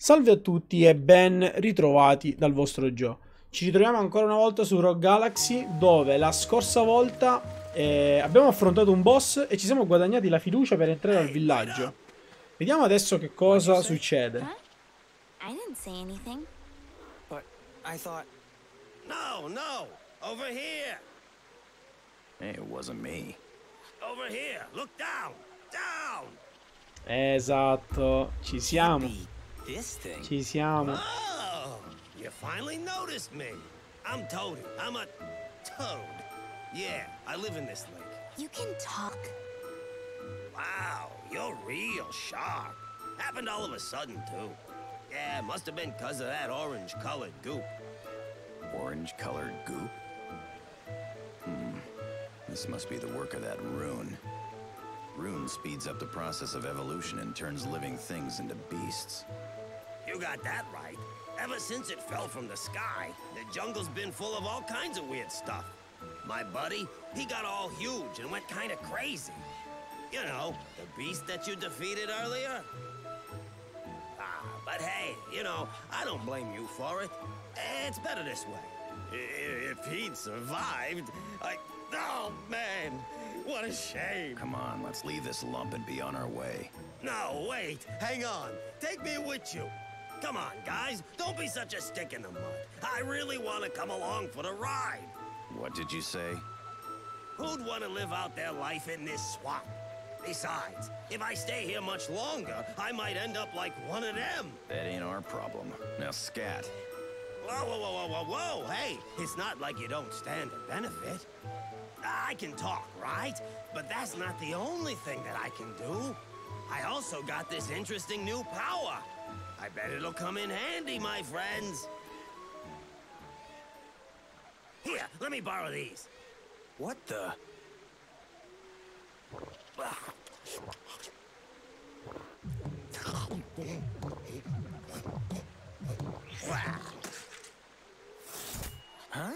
Salve a tutti e ben ritrovati dal vostro Joe. Ci ritroviamo ancora una volta su Rogue Galaxy, dove la scorsa volta abbiamo affrontato un boss e ci siamo guadagnati la fiducia per entrare al villaggio. Vediamo adesso che cosa succede. I didn't say anything. But I thought... No, over here. Hey, it wasn't me. Over here, look down, down. Esatto, ci siamo. This thing. Ci siamo. Oh, you finally noticed me. I'm Toad. I'm a toad. Yeah, I live in this lake. You can talk. Wow, you're real sharp. Happened all of a sudden, too. Yeah, must have been because of that orange-colored goop. Orange-colored goop? This must be the work of that rune. Rune speeds up the process of evolution and turns living things into beasts. You got that right. Ever since it fell from the sky, the jungle's been full of all kinds of weird stuff. My buddy, he got all huge and went kind of crazy. You know, the beast that you defeated earlier? But hey, you know, I don't blame you for it. It's better this way. If he'd survived, Oh, man, what a shame. Come on, let's leave this lump and be on our way. No, wait, hang on. Take me with you. Come on, guys, don't be such a stick in the mud. I really want to come along for the ride. What did you say? Who'd want to live out their life in this swamp? Besides, if I stay here much longer, I might end up like one of them. That ain't our problem. Now, scat. Whoa, hey, it's not like you don't stand to benefit. I can talk, right? But that's not the only thing that I can do. I also got this interesting new power. I bet it'll come in handy, my friends. Here, let me borrow these. What the? Huh?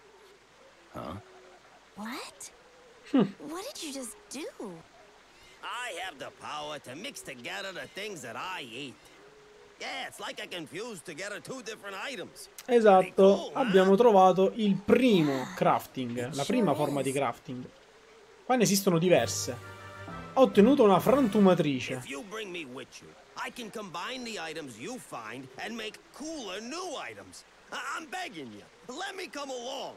What? What did you just do? I have the power to mix together the things that I eat. Yeah, it's like I can fuse together two different items. Esatto, abbiamo trovato il primo crafting, la prima forma di crafting. Qua ne esistono diverse. Ho ottenuto una frantumatrice. If you bring me with you, I can combine the items you find and make cooler new items. I'm begging you, let me come along.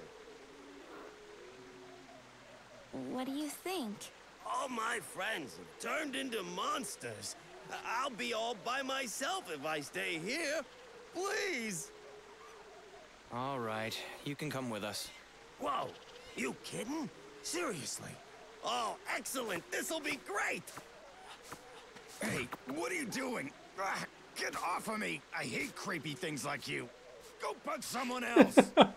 What do you think? All my friends have turned into monsters. I'll be all by myself if I stay here. Please. All right, you can come with us. Whoa, you kidding? Seriously? Oh, excellent. This'll be great. Hey, what are you doing? Get off of me. I hate creepy things like you. Go punch someone else.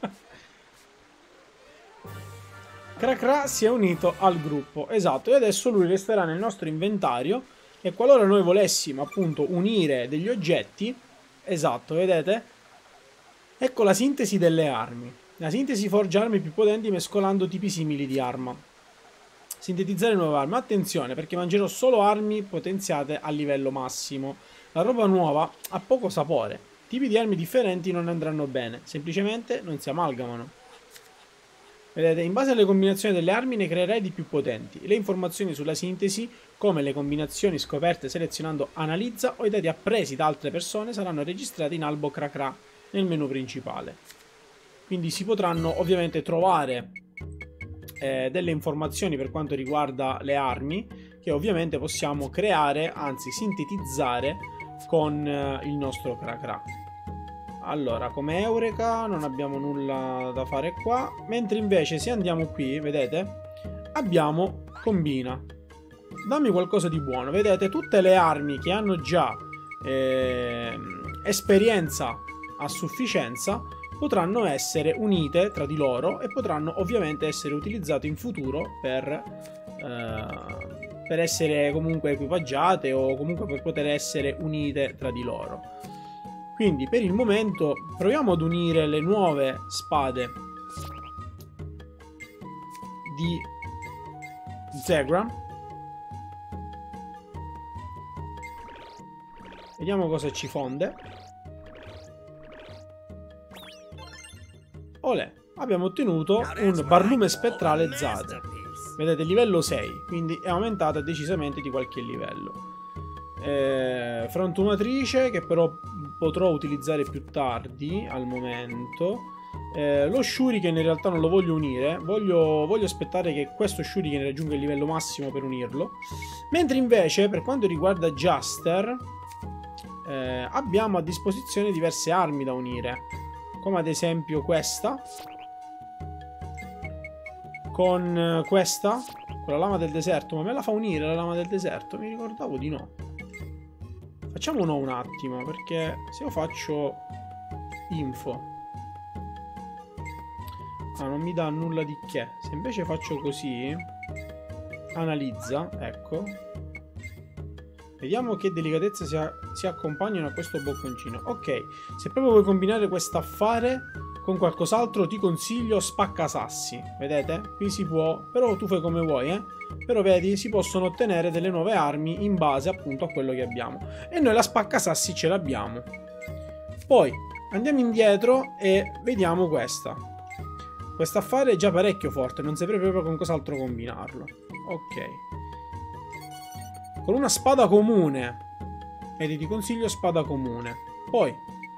Cracra si è unito al gruppo, esatto, e adesso lui resterà nel nostro inventario e qualora noi volessimo appunto unire degli oggetti, esatto, vedete? Ecco la sintesi delle armi. La sintesi forgia armi più potenti mescolando tipi simili di arma. Sintetizzare nuove armi. Attenzione, perché mangerò solo armi potenziate a livello massimo. La roba nuova ha poco sapore. Tipi di armi differenti non andranno bene, semplicemente non si amalgamano. Vedete, in base alle combinazioni delle armi ne creerai di più potenti. Le informazioni sulla sintesi, come le combinazioni scoperte selezionando Analizza o i dati appresi da altre persone, saranno registrati in albo Cracra nel menu principale. Quindi si potranno ovviamente trovare delle informazioni per quanto riguarda le armi, che ovviamente possiamo creare, anzi sintetizzare con il nostro Cracra. Allora, come Eureka non abbiamo nulla da fare qua, mentre invece se andiamo qui, vedete, abbiamo Combina. Dammi qualcosa di buono, vedete, tutte le armi che hanno già esperienza a sufficienza potranno essere unite tra di loro e potranno ovviamente essere utilizzate in futuro per essere comunque equipaggiate o comunque per poter essere unite tra di loro. Quindi per il momento proviamo ad unire le nuove spade di Zegram. Vediamo cosa ci fonde. Olè, abbiamo ottenuto un barlume spettrale Zade. Vedete, livello 6, quindi è aumentata decisamente di qualche livello. Frantumatrice, che però potrò utilizzare più tardi al momento. Lo Shuriken in realtà non lo voglio unire, voglio aspettare che questo Shuriken raggiunga il livello massimo per unirlo. Mentre invece per quanto riguarda Juster abbiamo a disposizione diverse armi da unire, come ad esempio questa con questa, con la lama del deserto. Ma me la fa unire la lama del deserto? Mi ricordavo di no. Facciamo no un attimo, perché se io faccio info non mi dà nulla di che. Se invece faccio così, analizza, ecco, vediamo che delicatezza si accompagnano a questo bocconcino. Ok, se proprio vuoi combinare quest'affare con qualcos'altro, ti consiglio spaccasassi. Vedete? Qui si può, però tu fai come vuoi, Però vedi, si possono ottenere delle nuove armi in base appunto a quello che abbiamo. E noi la spaccasassi ce l'abbiamo. Poi andiamo indietro e vediamo questa. Quest'affare è già parecchio forte, non saprei proprio con cos'altro combinarlo. Ok. Con una spada comune. Vedi, ti consiglio spada comune. Poi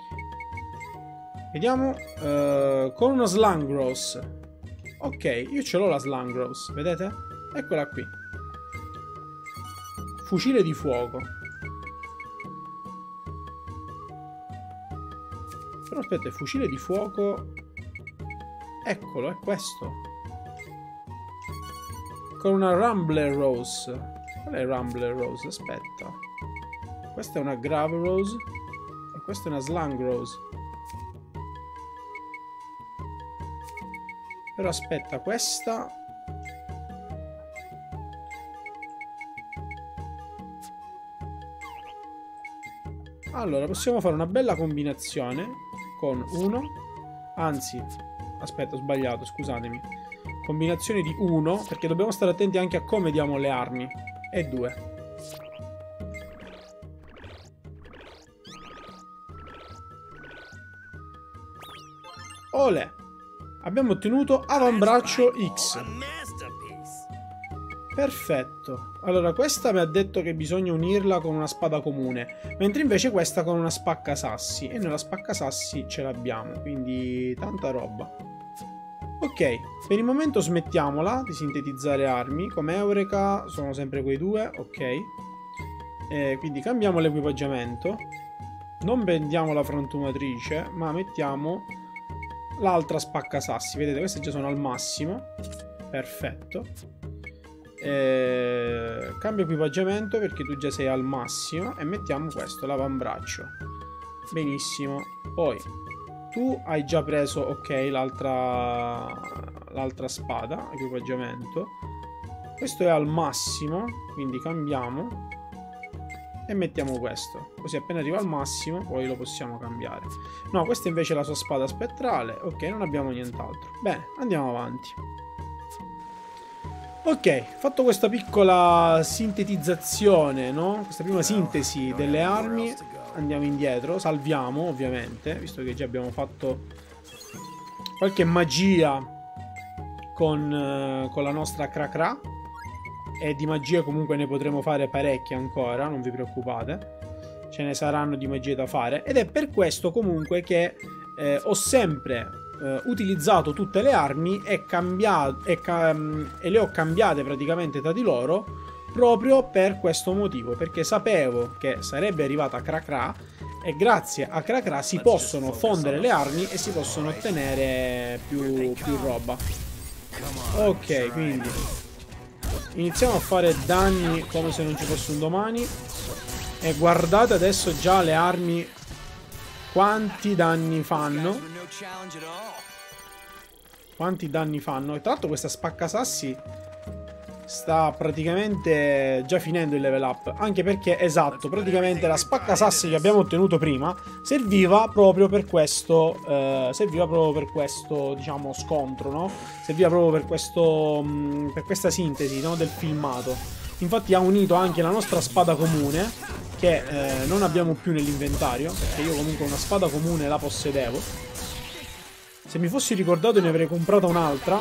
vediamo con una Slangros. Ok, io ce l'ho la Slangros, vedete? Eccola qui. Fucile di fuoco. Però aspetta, il fucile di fuoco... Eccolo, è questo. Con una Rumbler Rose. Qual è Rumbler Rose? Aspetta. Questa è una Grave Rose. E questa è una Slang Rose. Però aspetta, questa... Allora, possiamo fare una bella combinazione con uno. Anzi... Aspetta, ho sbagliato, scusatemi. Combinazione di 1, perché dobbiamo stare attenti anche a come diamo le armi. E 2. Olè! Abbiamo ottenuto avambraccio X. Perfetto. Allora, questa mi ha detto che bisogna unirla con una spada comune, mentre invece questa con una spaccasassi. E noi la spaccasassi ce l'abbiamo, quindi tanta roba. Ok, per il momento smettiamola di sintetizzare armi. Come Eureka sono sempre quei due, ok. Quindi cambiamo l'equipaggiamento. Non vendiamo la frantumatrice, ma mettiamo l'altra spaccasassi. Vedete, queste già sono al massimo. Perfetto. Cambio equipaggiamento perché tu già sei al massimo. E mettiamo questo, l'avambraccio. Benissimo. Poi tu hai già preso, ok, l'altra spada, equipaggiamento. Questo è al massimo, quindi cambiamo e mettiamo questo. Così appena arriva al massimo poi lo possiamo cambiare. No, questa invece è la sua spada spettrale. Ok, non abbiamo nient'altro. Bene, andiamo avanti. Ok, fatto questa piccola sintetizzazione, no? Questa prima sintesi delle armi, andiamo indietro, salviamo ovviamente, visto che già abbiamo fatto qualche magia con la nostra Cracra, e di magie comunque ne potremo fare parecchie ancora, non vi preoccupate, ce ne saranno di magie da fare, ed è per questo comunque che ho sempre utilizzato tutte le armi e le ho cambiate praticamente tra di loro, proprio per questo motivo, perché sapevo che sarebbe arrivata Cracra e grazie a Cracra si possono fondere le armi e si possono ottenere più roba. Ok, quindi iniziamo a fare danni come se non ci fosse un domani. E guardate adesso già le armi quanti danni fanno. Quanti danni fanno. E tra l'altro questa spaccasassi sta praticamente già finendo il level up, anche perché, esatto, praticamente la spaccasassi che abbiamo ottenuto prima serviva proprio per questo diciamo scontro, no? Serviva proprio per questo per questa sintesi, no, del filmato. Infatti ha unito anche la nostra spada comune, che non abbiamo più nell'inventario, perché io comunque una spada comune la possedevo. Se mi fossi ricordato ne avrei comprata un'altra.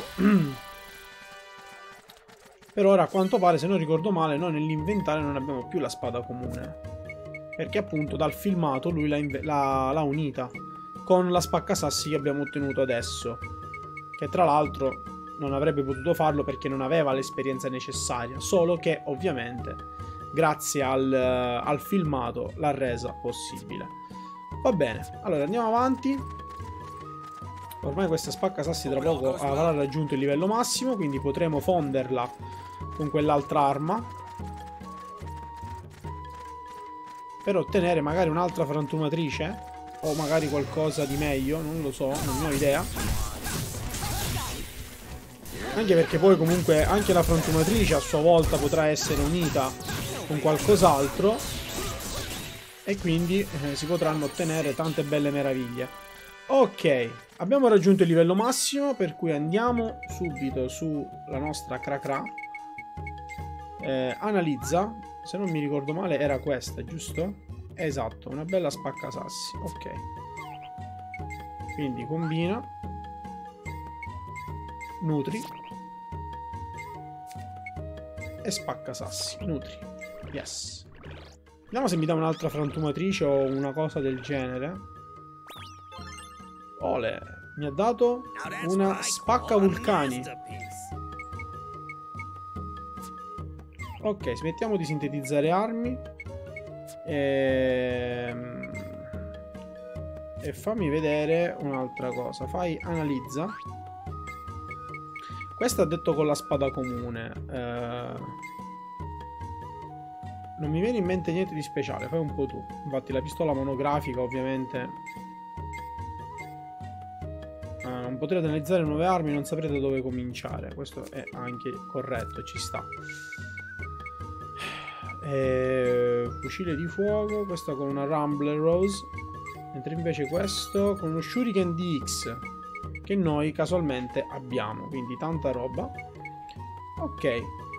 Per ora a quanto pare, se non ricordo male, noi nell'inventario non abbiamo più la spada comune. Perché appunto dal filmato lui l'ha unita con la spaccasassi che abbiamo ottenuto adesso. Che tra l'altro non avrebbe potuto farlo perché non aveva l'esperienza necessaria. Solo che ovviamente grazie al filmato l'ha resa possibile. Va bene, allora andiamo avanti. Ormai questa spaccasassi tra poco avrà raggiunto il livello massimo, quindi potremo fonderla con quell'altra arma per ottenere magari un'altra frantumatrice o magari qualcosa di meglio, non lo so, non ho idea. Anche perché poi comunque anche la frantumatrice a sua volta potrà essere unita con qualcos'altro e quindi si potranno ottenere tante belle meraviglie. Ok, abbiamo raggiunto il livello massimo, per cui andiamo subito sulla nostra Cracra. Analizza, se non mi ricordo male era questa, giusto? Esatto, una bella spaccasassi. Ok, quindi combina, nutri e spaccasassi. Nutri, yes. Vediamo se mi dà un'altra frantumatrice o una cosa del genere. Ole, mi ha dato una spacca vulcani. Ok, smettiamo di sintetizzare armi e fammi vedere un'altra cosa. Fai analizza. Questo ha detto con la spada comune. Non mi viene in mente niente di speciale, fai un po' tu. Infatti la pistola monografica ovviamente. Non potrete analizzare nuove armi, non saprete dove cominciare. Questo è anche corretto, ci sta. Fucile di fuoco, questo con una Rumbler Rose, mentre invece questo con uno Shuriken DX che noi casualmente abbiamo, quindi tanta roba. Ok,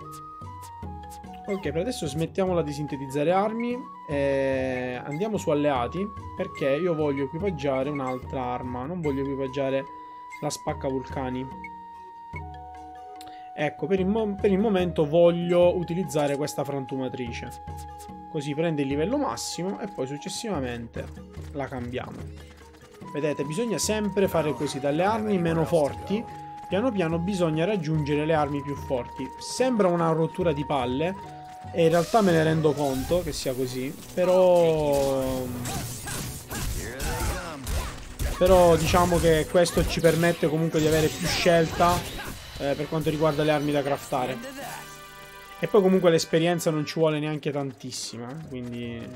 per adesso smettiamola di sintetizzare armi e andiamo su alleati, perché io voglio equipaggiare un'altra arma, non voglio equipaggiare la spacca vulcani. Ecco, per il momento voglio utilizzare questa frantumatrice. Così prende il livello massimo e poi successivamente la cambiamo. Vedete, bisogna sempre fare così, dalle armi meno forti, piano piano bisogna raggiungere le armi più forti. Sembra una rottura di palle, e in realtà me ne rendo conto che sia così, però diciamo che questo ci permette comunque di avere più scelta per quanto riguarda le armi da craftare. E poi comunque l'esperienza non ci vuole neanche tantissima, quindi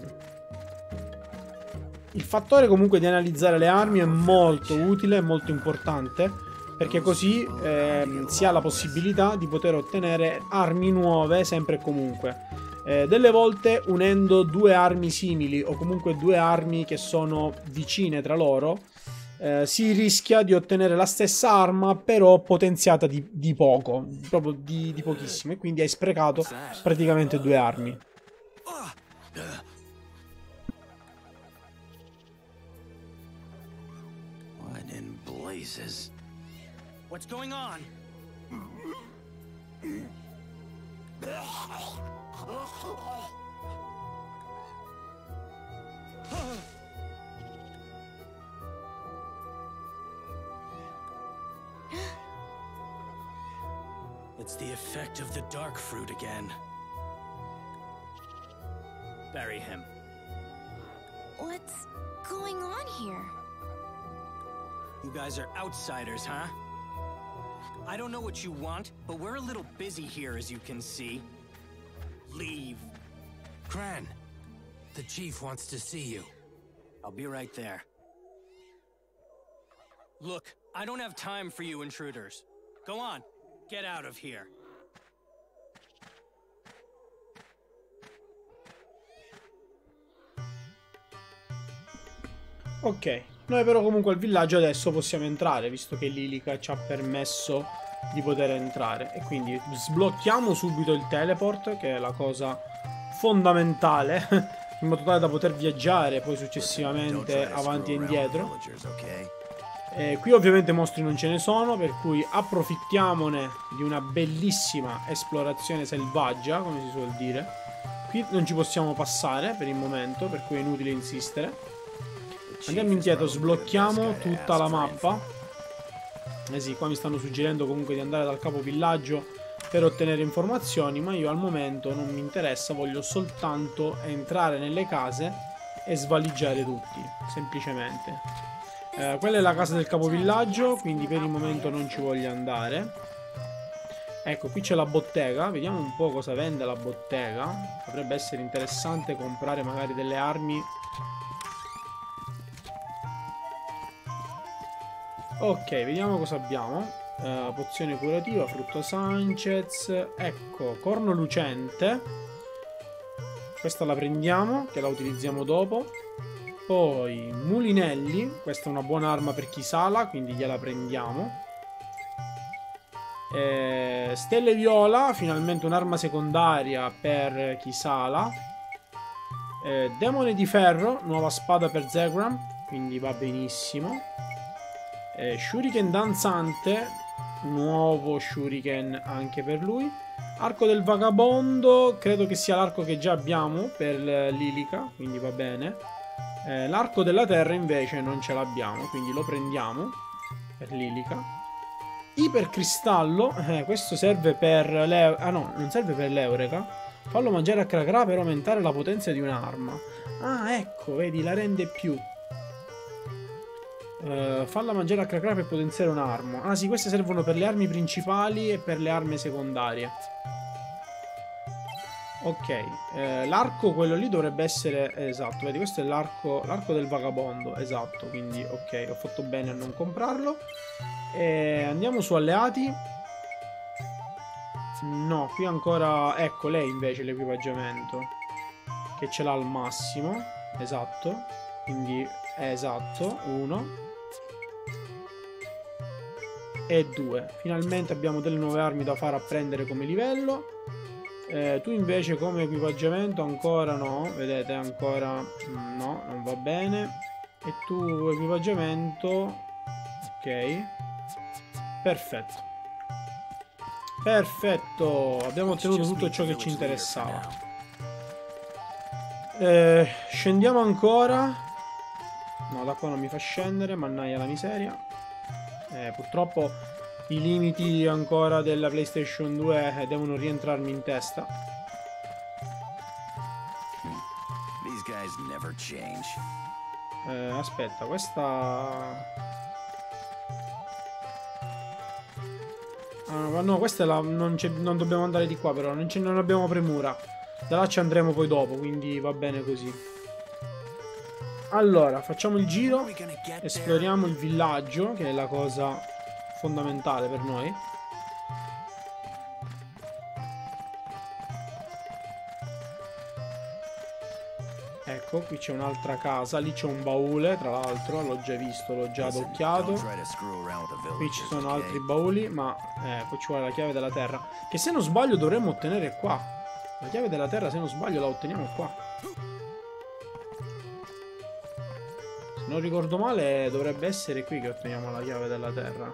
il fattore comunque di analizzare le armi è molto utile, molto importante, perché così si ha la possibilità di poter ottenere armi nuove sempre e comunque. Delle volte unendo due armi simili o comunque due armi che sono vicine tra loro, si rischia di ottenere la stessa arma però potenziata di poco, proprio di pochissimo, e quindi hai sprecato praticamente due armi. What in blazes? What's going on? It's the effect of the dark fruit again. Bury him. What's going on here? You guys are outsiders, huh? I don't know what you want, but we're a little busy here, as you can see. Leave. Cran, the chief wants to see you. I'll be right there. Look, I don't have time for you intruders. Go on, get out of here. Ok, noi però comunque al villaggio adesso possiamo entrare, visto che Lilica ci ha permesso di poter entrare. E quindi sblocchiamo subito il teleport, che è la cosa fondamentale, in modo tale da poter viaggiare poi successivamente avanti e indietro. Qui ovviamente mostri non ce ne sono, per cui approfittiamone di una bellissima esplorazione selvaggia, come si suol dire. Qui non ci possiamo passare per il momento, per cui è inutile insistere. Andiamo indietro, sblocchiamo tutta la mappa. Eh sì, qua mi stanno suggerendo comunque di andare dal capovillaggio per ottenere informazioni, ma io al momento non mi interessa, voglio soltanto entrare nelle case e svaligiare tutti, semplicemente. Quella è la casa del capovillaggio, quindi per il momento non ci voglio andare. Ecco, qui c'è la bottega, vediamo un po' cosa vende la bottega. Potrebbe essere interessante comprare magari delle armi. Ok, vediamo cosa abbiamo. Pozione curativa, frutto Sanchez. Ecco, corno lucente. Questa la prendiamo, che la utilizziamo dopo. Poi mulinelli, questa è una buona arma per chi sala, quindi gliela prendiamo. Stelle viola, finalmente un'arma secondaria per chi sala. Demone di ferro, nuova spada per Zegram, quindi va benissimo. Shuriken danzante, nuovo shuriken anche per lui. Arco del vagabondo, credo che sia l'arco che già abbiamo per Lilica, quindi va bene. L'arco della terra invece non ce l'abbiamo, quindi lo prendiamo per Lilica. Ipercristallo, questo serve per ah no, non serve per l'Eureka. Fallo mangiare a Cracra per aumentare la potenza di un'arma. Ah, ecco, vedi, la rende più. Falla mangiare a Cracra per potenziare un'arma. Ah sì, queste servono per le armi principali e per le armi secondarie. Ok, l'arco quello lì dovrebbe essere esatto, vedi, questo è l'arco del vagabondo, esatto, quindi ok, ho fatto bene a non comprarlo. Andiamo su alleati. No, qui ancora, ecco lei invece l'equipaggiamento, che ce l'ha al massimo, esatto, quindi esatto, 1 e 2. Finalmente abbiamo delle nuove armi da far apprendere come livello. Tu invece come equipaggiamento ancora no, vedete, ancora no, non va bene. E tu equipaggiamento, ok, perfetto, perfetto, abbiamo ottenuto tutto ciò che ci interessava. Scendiamo ancora. No, da qua non mi fa scendere, mannaia la miseria. Purtroppo i limiti ancora della PlayStation 2 devono rientrarmi in testa. These guys never change. Aspetta, questa... Ah, no, questa è la... non dobbiamo andare di qua però, non abbiamo premura. Da là ci andremo poi dopo, quindi va bene così. Allora, facciamo il giro, esploriamo il villaggio, che è la cosa fondamentale per noi. Ecco, qui c'è un'altra casa, lì c'è un baule, tra l'altro, l'ho già visto, l'ho già adocchiato. Qui ci sono altri bauli, ma ecco, ci vuole la chiave della terra, che se non sbaglio dovremmo ottenere qua. La chiave della terra, se non sbaglio, la otteniamo qua. Se non ricordo male, dovrebbe essere qui che otteniamo la chiave della terra.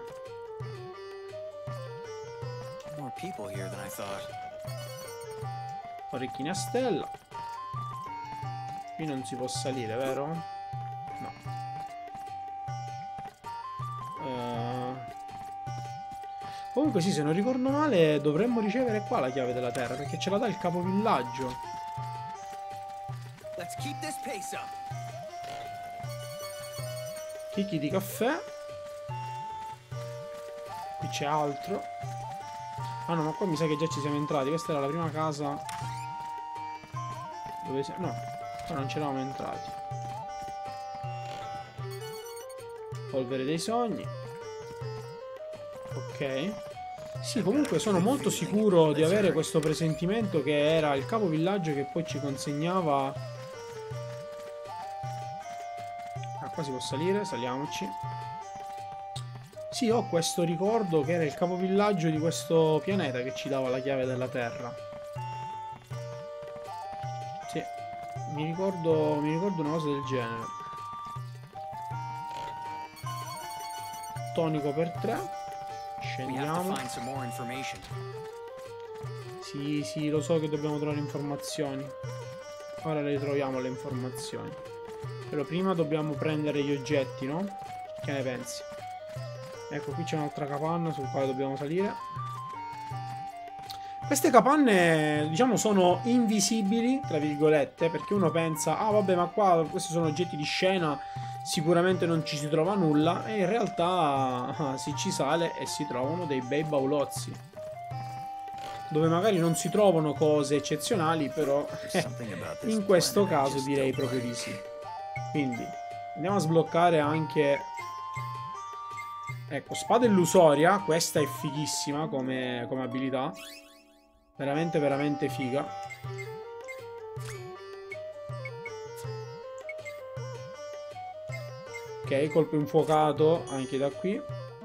Orecchini a stella. Qui non si può salire, vero? No. Comunque sì, se non ricordo male dovremmo ricevere qua la chiave della terra, perché ce la dà il capovillaggio. Chicchi di caffè. Qui c'è altro. Ah no, ma qua mi sa che già ci siamo entrati. Questa era la prima casa. Dove siamo? No, qua non c'eravamo entrati. Polvere dei sogni. Ok. Sì, comunque sono molto sicuro di avere questo presentimento che era il capovillaggio che poi ci consegnava. Ah, qua si può salire, saliamoci. Sì, ho questo ricordo che era il capovillaggio di questo pianeta che ci dava la chiave della terra. Sì, mi ricordo una cosa del genere. tonico per 3. We have to Scendiamo. find some more information. Sì, lo so che dobbiamo trovare informazioni. Ora le troviamo le informazioni. Però prima dobbiamo prendere gli oggetti, no? Che ne pensi? Ecco, qui c'è un'altra capanna sul quale dobbiamo salire. Queste capanne, diciamo, sono invisibili, tra virgolette, perché uno pensa, ah vabbè, ma qua questi sono oggetti di scena, sicuramente non ci si trova nulla, e in realtà si ci sale e si trovano dei bei baulozzi, dove magari non si trovano cose eccezionali, però in questo caso direi proprio di sì. Quindi andiamo a sbloccare anche, ecco, spada illusoria. Questa è fighissima come abilità, veramente veramente figa. Ok, colpo infuocato anche da qui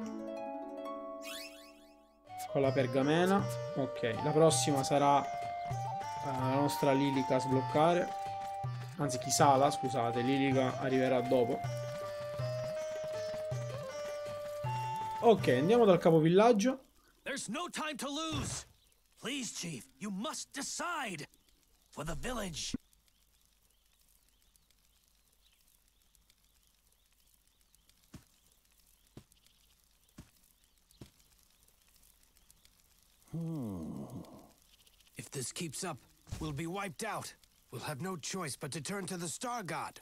con la pergamena. Ok, la prossima sarà la nostra Lilica a sbloccare, anzi Kisala, scusate, Lilica arriverà dopo. Ok, andiamo dal capovillaggio. There's no time to lose. Please, Chief, you must decide. For the village. If this keeps up, we'll be wiped out. We'll have no choice but to turn to the Star God.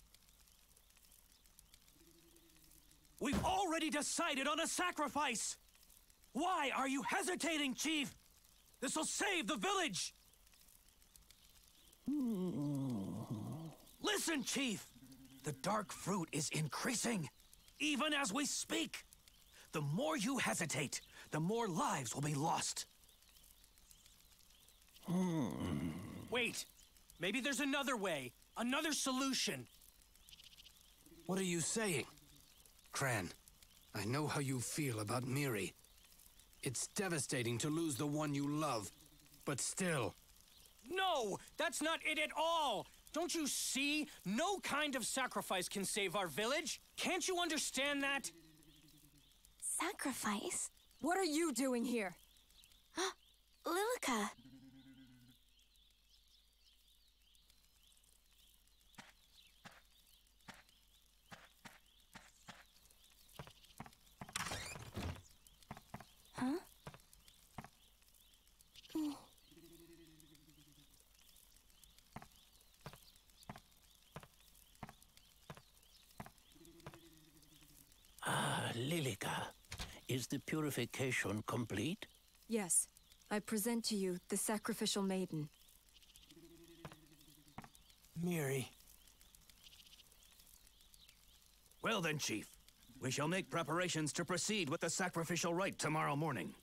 We've already decided on a sacrifice! Why are you hesitating, Chief? This'll save the village! Listen, Chief! The dark fruit is increasing, even as we speak. The more you hesitate, the more lives will be lost. Wait! Maybe there's another way, another solution. What are you saying? Cran, I know how you feel about Miri. It's devastating to lose the one you love, but still... No! That's not it at all! Don't you see? No kind of sacrifice can save our village! Can't you understand that? Sacrifice? What are you doing here? Lilica. Huh? Lilica, is the purification complete? Yes. I present to you the sacrificial maiden. Miri. Well then, Chief. We shall make preparations to proceed with the sacrificial rite tomorrow morning.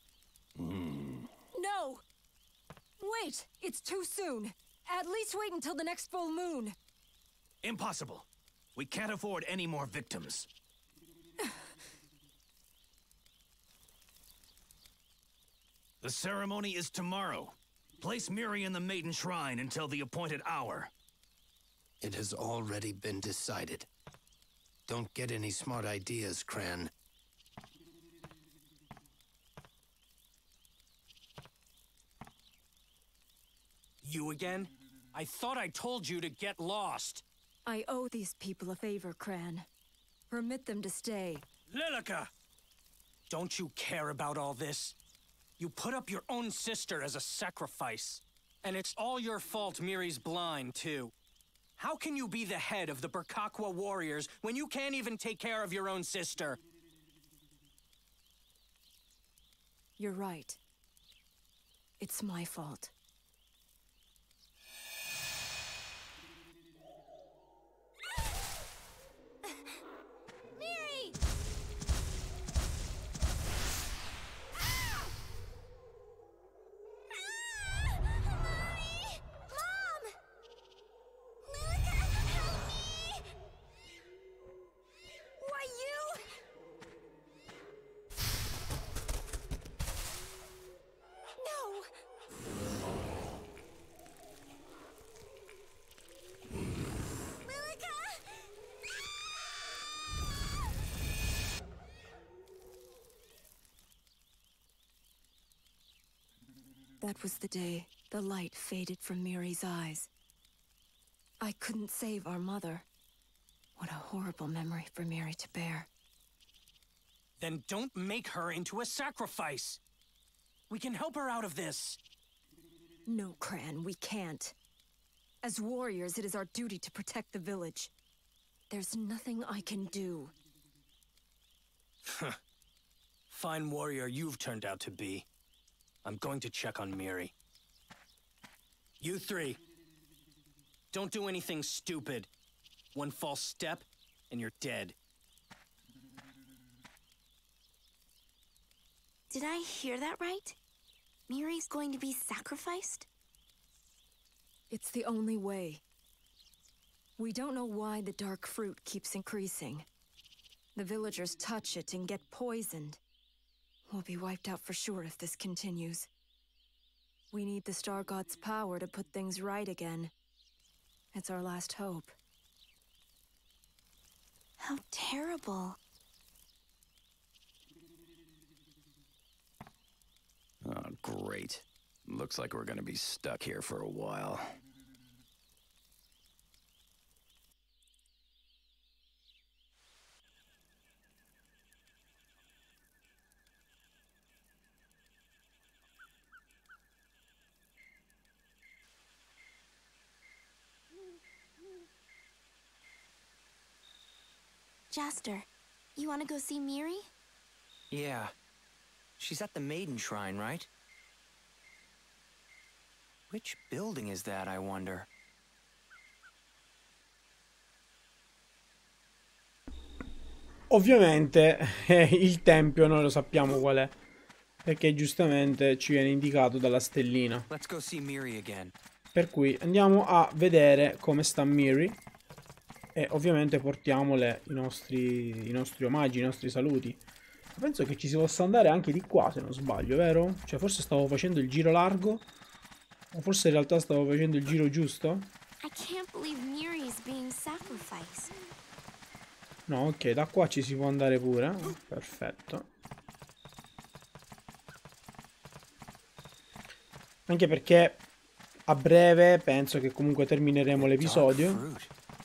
No! Wait! It's too soon! At least wait until the next full moon! Impossible. We can't afford any more victims. The ceremony is tomorrow. Place Miri in the Maiden Shrine until the appointed hour. It has already been decided. Don't get any smart ideas, Cran. You again? I thought I told you to get lost. I owe these people a favor, Cran. Permit them to stay. Lilica! Don't you care about all this? You put up your own sister as a sacrifice. And it's all your fault Miri's blind, too. How can you be the head of the Burkakwa warriors when you can't even take care of your own sister? You're right. It's my fault. Miri! Mommy! Mom! Lilica, help me! Why, you? No! That was the day the light faded from Miri's eyes. I couldn't save our mother. What a horrible memory for Miri to bear. Then don't make her into a sacrifice. We can help her out of this. No, Cran, we can't. As warriors, it is our duty to protect the village. There's nothing I can do. Fine warrior you've turned out to be. I'm going to check on Miri. You three. Don't do anything stupid. One false step, and you're dead. Did I hear that right? Miri's going to be sacrificed? It's the only way. We don't know why the dark fruit keeps increasing. The villagers touch it and get poisoned. We'll be wiped out for sure if this continues. We need the Star God's power to put things right again. It's our last hope. How terrible. Oh, great. Looks like we're gonna be stuck here for a while. Jaster, you want to go see Miri? Yeah. She's at the Maiden Shrine, right? Which building is that, I wonder? Ovviamente il tempio noi lo sappiamo qual è, perché giustamente ci viene indicato dalla stellina. Let's go see Miri again. Per cui andiamo a vedere come sta Miri e ovviamente portiamole i nostri omaggi, i nostri saluti. Penso che ci si possa andare anche di qua, se non sbaglio, vero? Cioè forse stavo facendo il giro largo, o forse in realtà stavo facendo il giro giusto? I can't believe Miri is being sacrificed. No, ok, da qua ci si può andare pure. Perfetto. Anche perché a breve penso che comunque termineremo l'episodio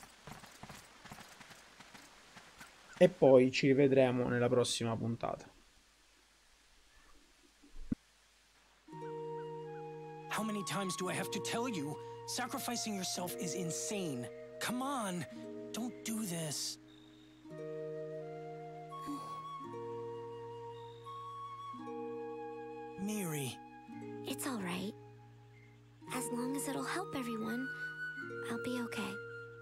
e poi ci rivedremo nella prossima puntata. How many times do I have to tell you? Sacrificing yourself is insane. Come on, don't do this. Miri. It's all right. As long as it'll help everyone, I'll be okay.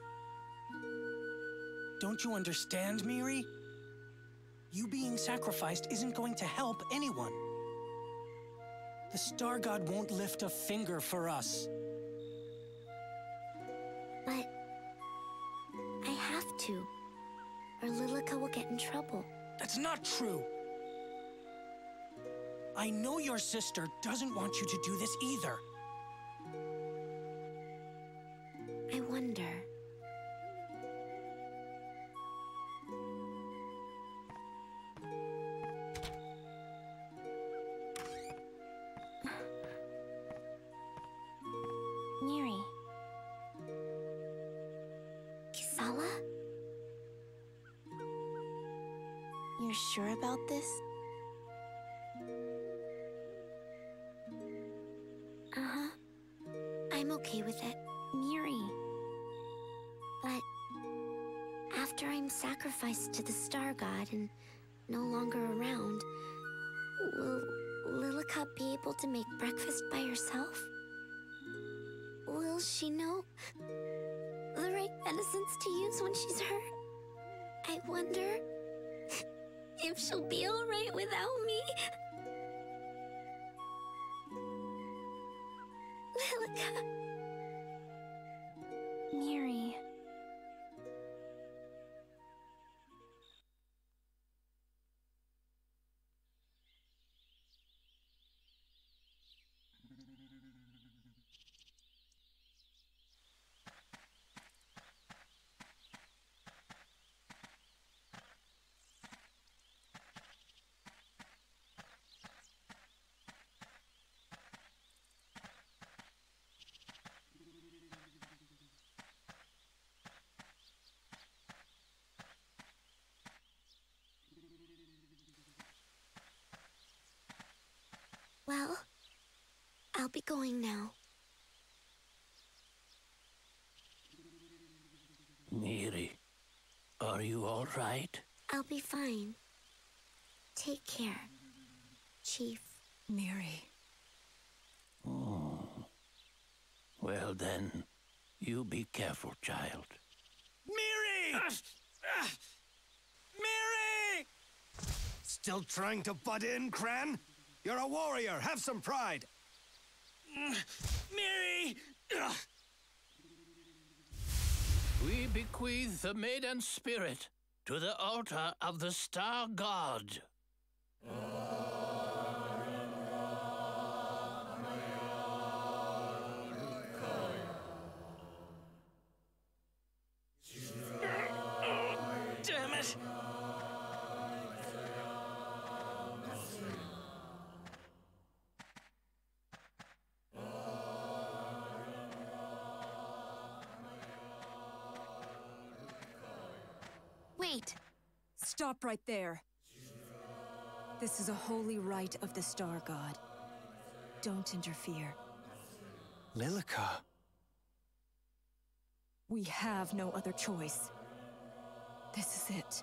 Don't you understand, Miri? You being sacrificed isn't going to help anyone. The Star God won't lift a finger for us. But I have to, or Lilica will get in trouble. That's not true. I know your sister doesn't want you to do this either. I wonder. Miri. Kisala? You're sure about this? Uh-huh. I'm okay with it. Miri. But after I'm sacrificed to the Star God and no longer around, will Lilica be able to make breakfast by herself? Will she know the right medicines to use when she's hurt? I wonder if she'll be alright without me. Lilica. Miri. I'll be going now. Miri, are you all right? I'll be fine. Take care, Chief. Miri. Oh. Well then, you be careful, child. Miri! Miri! Still trying to butt in, Cran? You're a warrior. Have some pride. Miri! We bequeath the maiden spirit to the altar of the Star God. Damn it! Wait! Stop right there. This is a holy rite of the Star God. Don't interfere. Lilica. We have no other choice. This is it.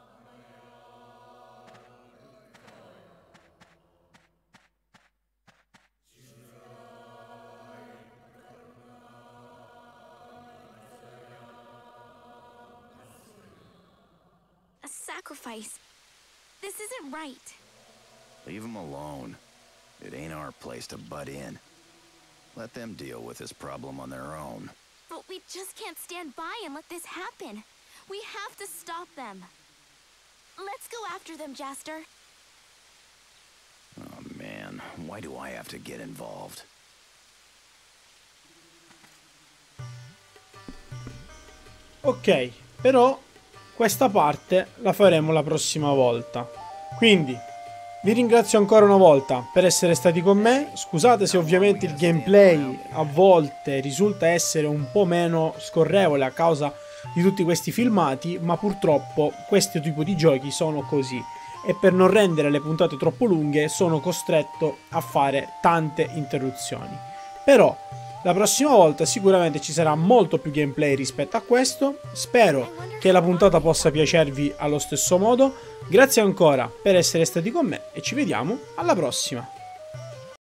A sacrifice. This isn't right. Leave them alone. It ain't our place to butt in. Let them deal with this problem on their own. But we just can't stand by and let this happen. We have to stop them. Let's go after them, Jaster. Oh man, why do I have to get involved? Ok, però questa parte la faremo la prossima volta. Quindi vi ringrazio ancora una volta per essere stati con me. Scusate se ovviamente il gameplay a volte risulta essere un po' meno scorrevole a causa di tutti questi filmati, ma purtroppo questo tipo di giochi sono così e per non rendere le puntate troppo lunghe sono costretto a fare tante interruzioni. Però la prossima volta sicuramente ci sarà molto più gameplay rispetto a questo. Spero che la puntata possa piacervi allo stesso modo. Grazie ancora per essere stati con me e ci vediamo alla prossima.